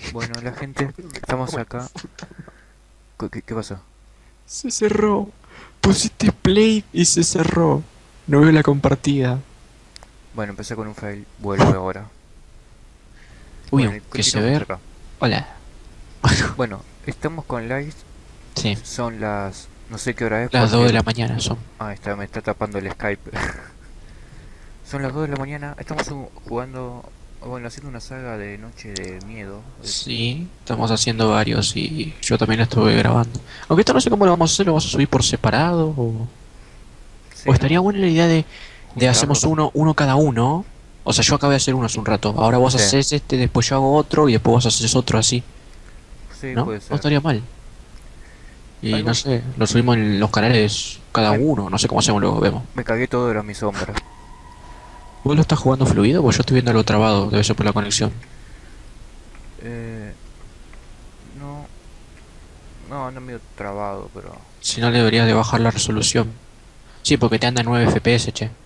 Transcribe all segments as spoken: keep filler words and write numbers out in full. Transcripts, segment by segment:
Bueno, la gente, estamos acá. ¿Qué, qué- qué pasó? Se cerró. Pusiste play y se cerró. No veo la compartida. Bueno, empecé con un fail, vuelve ahora. Uy, Bueno, y que se continuamos ver. acá. Hola. Bueno, estamos con live, Sí, son las... no sé qué hora es las dos porque... de la mañana son. Ah, está, me está tapando el Skype. Son las dos de la mañana, estamos uh, jugando... Bueno, haciendo una saga de Noche de Miedo. eh, Sí, estamos haciendo varios y yo también estuve grabando. Aunque esto no sé cómo lo vamos a hacer, lo vamos a subir por separado o... O Sí, estaría ¿no? buena la idea de, de hacemos Juntarlos. uno, uno cada uno. O sea, yo acabé de hacer uno hace un rato. Ahora vos Sí, haces este, después yo hago otro y después vos haces otro así. sí, ¿No? puede No ser. estaría mal. Y no Algo... sé, lo subimos en los canales cada Ay, uno. No sé cómo hacemos, luego vemos. me cagué todo, era mi sombra. ¿Vos lo estás jugando fluido? Pues yo estoy viendo algo trabado, debe ser por la conexión. Eh... No... No, no medio trabado, pero... Si no, le deberías de bajar la resolución. Sí, porque te anda nueve F P S, che.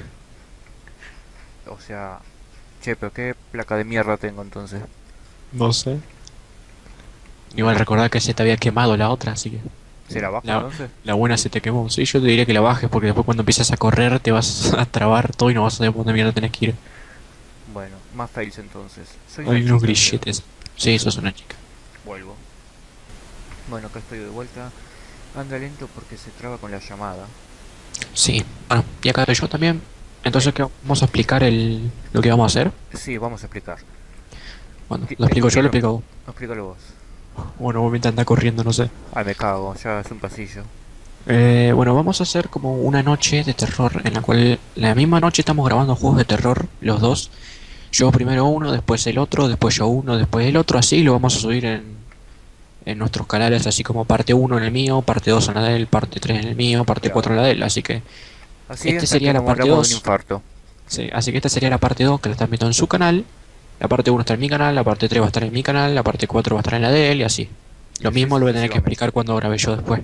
O sea... Che, pero qué placa de mierda tengo entonces. No sé. Igual Bueno, recordad que se te había quemado la otra, así que... ¿se la bajo La, entonces? la buena se te quemó. Sí, yo te diría que la bajes porque después cuando empiezas a correr te vas a trabar todo y no vas a saber por dónde mierda tenés que ir. Bueno, más fails entonces. Soy una Hay unos chica, creo. grilletes. Sí, sos una chica. Vuelvo. Bueno, acá estoy de vuelta. Anda lento porque se traba con la llamada. Sí. Bueno, y acá yo también. Eh, Entonces, ¿qué? ¿Vamos a explicar el, lo que vamos a hacer? sí, vamos a explicar. Bueno, Qui- ¿lo eh, explico yo o lo ¿Quién lo explico vos? explícalo vos? Bueno, vos mientras andás corriendo, no sé. Ay, me cago, ya es un pasillo. Eh, bueno, vamos a hacer como una noche de terror en la cual la misma noche estamos grabando juegos de terror, los dos. Yo primero uno, después el otro, después yo uno, después el otro, así lo vamos a subir en, en nuestros canales, así como parte uno en el mío, parte dos en la de él, parte tres en el mío, parte cuatro en Claro. la de él. Así que Así este hasta que sería la nos parte moramos de un dos. infarto. Sí, así que esta sería la parte dos que la están viendo en su canal. La parte uno está en mi canal, la parte tres va a estar en mi canal, la parte cuatro va a estar en la de él y así. Y Lo así mismo lo voy a tener que sucesivamente. explicar cuando grabe yo después.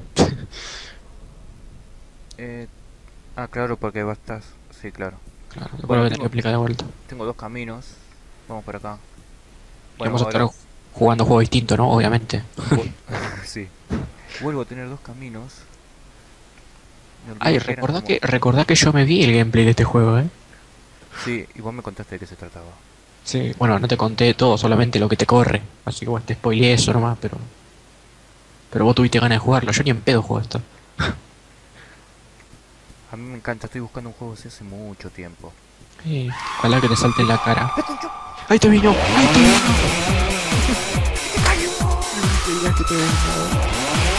Eh, ah, claro, porque va a estar... Sí, claro. Claro, después lo Bueno, voy a tener que tengo, explicar de vuelta. tengo dos caminos. Vamos por acá. Y Bueno, vamos a ahora... estar jugando juegos distintos, ¿no? Obviamente. vu- sí. Vuelvo a tener dos caminos. Me Ay, olvidé que eran recordá como... que, recordá que yo me vi el gameplay de este juego, ¿eh? Sí, y vos me contaste de qué se trataba. Sí. Bueno, no te conté todo, solamente lo que te corre. Así que bueno, te spoileé eso nomás, pero... Pero vos tuviste ganas de jugarlo, yo ni en pedo juego esto. A mí me encanta, estoy buscando un juego así hace mucho tiempo. Sí, ojalá que te salte en la cara. ¡Ahí te vino! ¡Ahí te vino! Te digas que te vino.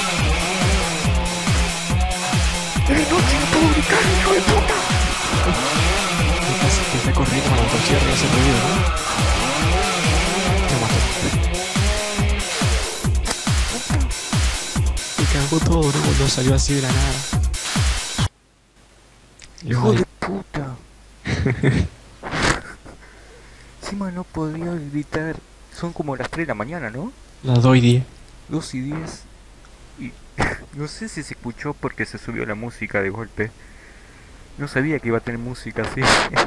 Estás, te está corriendo con la motosierra y hace ruido, ¿no? Te mató. Te cagó todo, ¿no? Cuando salió así de la nada. Le ¡Hijo vale. de puta! Encima no podía gritar. Son como las tres de la mañana, ¿no? La doy diez. Dos y diez. Y no sé si se escuchó porque se subió la música de golpe. No sabía que iba a tener música así.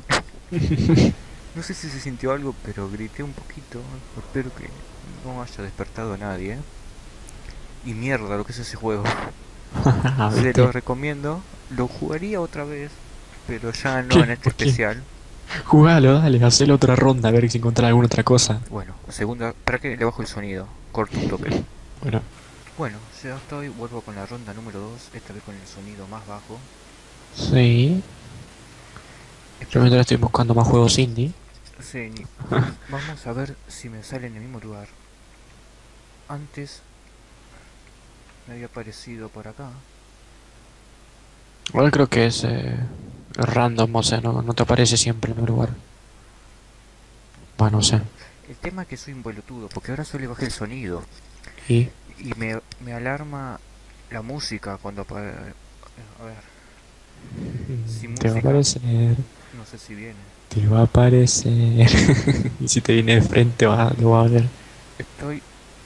No sé si se sintió algo, pero grité un poquito. Espero que no haya despertado a nadie. Y mierda, lo que es ese juego. Se lo ¿Viste? recomiendo. Lo jugaría otra vez, pero ya no en ¿Qué? este ¿Por qué? especial. Jugalo, dale, hacele otra ronda a ver si encontrás alguna otra cosa. Bueno, segunda, para que le bajo el sonido. Corto un toque. Bueno, Bueno, ya estoy, vuelvo con la ronda número dos, esta vez con el sonido más bajo. sí. Yo Espero que... mientras estoy buscando más juegos indie. Sí, vamos a ver si me sale en el mismo lugar. Antes me había aparecido por acá. Igual creo que es eh, random, o sea, no, no te aparece siempre en el lugar. Bueno, no sé. El tema es que soy un pelotudo, porque ahora solo le bajé el sonido. Y Y me, me alarma la música cuando aparece... A ver, sin te va a música, aparecer, no sé si viene. te va a aparecer. Y si te viene de frente va, lo va a ver. Estoy...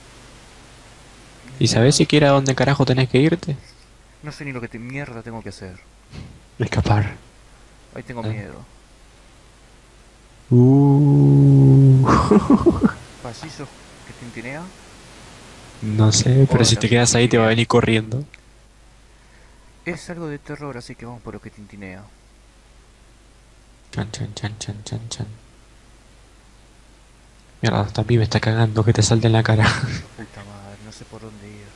¿Y sabes No, siquiera a dónde carajo tenés que irte? no sé ni lo que te, mierda tengo que hacer. Escapar. Ahí tengo Eh. miedo. Uh. Pasillos que tintinea? No sé, pero si Hola, te quedas ahí te va a Sofía. venir corriendo. Es algo de terror, así que vamos por lo que tintinea. Chan, chan, chan, chan, chan, chan. Mierda, hasta a mí me está cagando que te salte en la cara. Puta madre, no sé por dónde ir.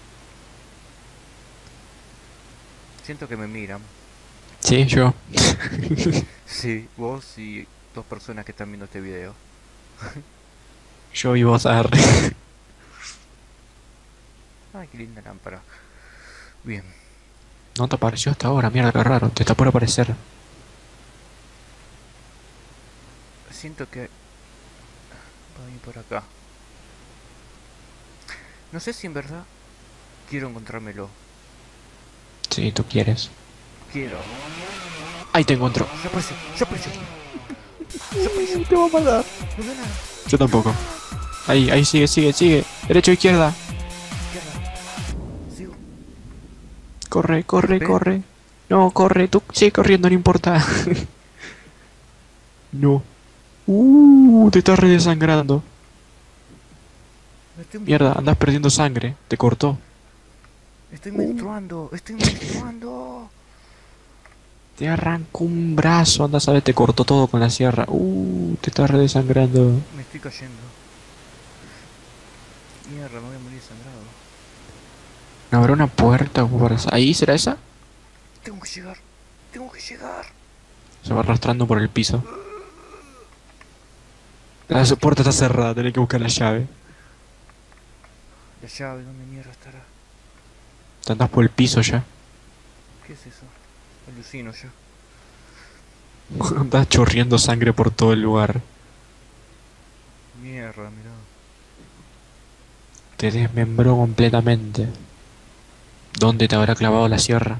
Siento que me miran. Sí, yo. Sí, vos y dos personas que están viendo este video. Yo y vos, arre. Ay, qué linda lámpara. Bien. No te apareció hasta ahora, mierda, qué raro. Te está por aparecer. Siento que va a ir por acá. No sé si en verdad quiero encontrármelo. Si tú quieres. Quiero. Ahí te encontró. Ya apareció, ya apareció. Ya apareció. Te va a matar. No veo nada. Yo tampoco. Ahí, ahí sigue, sigue, sigue. Derecha o izquierda. Izquierda. Sigo. Corre, corre, ¿Ve? corre. No, corre, tú sigue corriendo, no importa. No. Uh, te estás redesangrando. Me estoy, Mierda, andas perdiendo sangre. Te cortó. estoy Uh, menstruando. Estoy menstruando. te arrancó un brazo, anda a saber, te cortó todo con la sierra. Uh, te estás redesangrando. Me estoy cayendo. Mierda, me voy a morir sangrado. ¿Habrá una puerta como para... ¿Ahí será esa? Tengo que llegar. Tengo que llegar. Se va arrastrando por el piso. La puerta está cerrada, tenés que buscar la llave. La llave, ¿dónde mierda estará? Te andás por el piso ya. ¿Qué es eso? Alucino ya. Andás chorreando sangre por todo el lugar. Mierda, mirá. Te desmembró completamente. ¿Dónde te habrá clavado la sierra?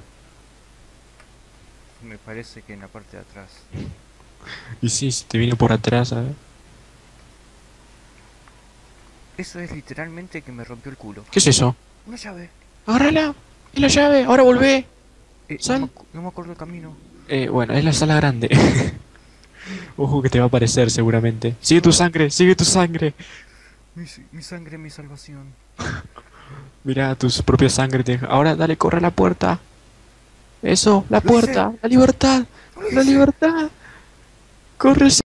Me parece que en la parte de atrás. Y sí, si te viene por atrás, ¿sabes? Eso es literalmente que me rompió el culo. ¿Qué es eso? Una llave. ¡Agárrala! ¡Es la llave! ¡Ahora volvé! Eh, no, me, ¡Sal! acu- no me acuerdo el camino. Eh, bueno, es la sala grande. Ojo que te va a aparecer seguramente. Sigue tu sangre, sigue tu sangre. Mi, si- mi sangre, mi salvación. Mira, tu propia sangre te... Ahora dale, corre a la puerta. Eso, la ¡Lo hice! puerta, la libertad, ¡Lo la hice! libertad. Corre,